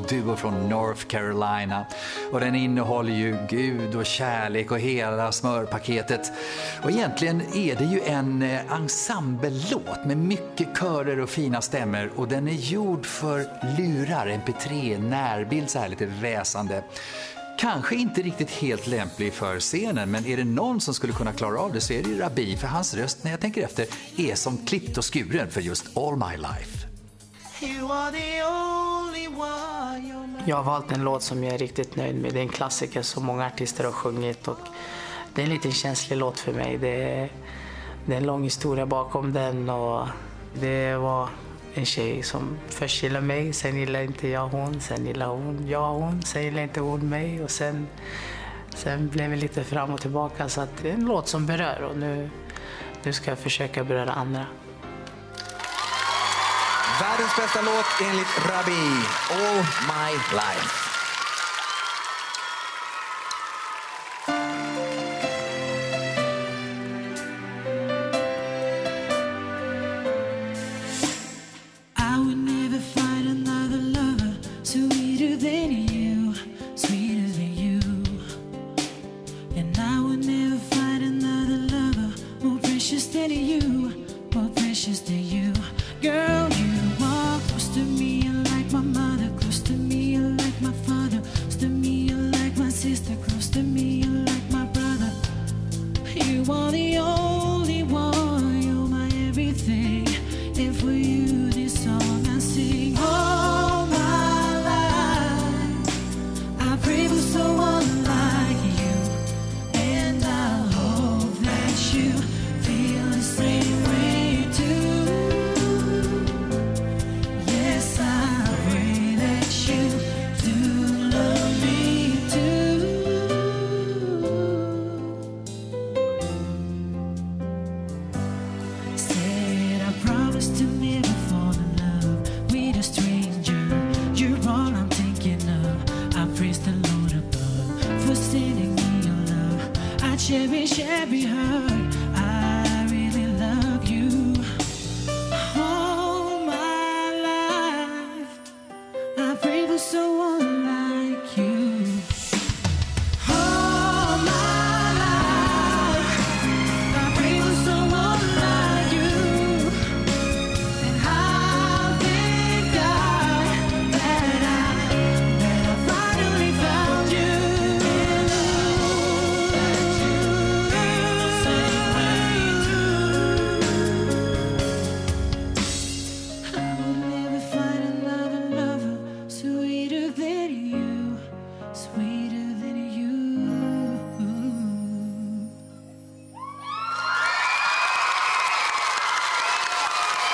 soulduo från North Carolina. Och den innehåller ju Gud och kärlek och hela smörpaketet. Och egentligen är det ju en ensemble-låt med mycket körer och fina stämmer. Och den är gjord för lurar, MP3, närbild, så här lite väsande. Kanske inte riktigt helt lämplig för scenen, men är det någon som skulle kunna klara av det så är det ju Rabih, för hans röst, när jag tänker efter, är som klippt och skuren för just All My Life. Jag har valt en låt som jag är riktigt nöjd med. Det är en klassiker som många artister har sjungit och det är en liten känslig låt för mig. Det är en lång historia bakom den och det var en tjej som först gillade mig, sen gillade inte jag hon, sen gillade hon, sen gillade inte hon mig och sen blev vi lite fram och tillbaka, så att det är en låt som berör och nu ska jag försöka beröra andra. Världens bästa låt enligt Rabih, All My Life.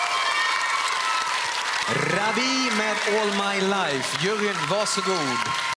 Rabih med All My Life. Juryn, varsågod.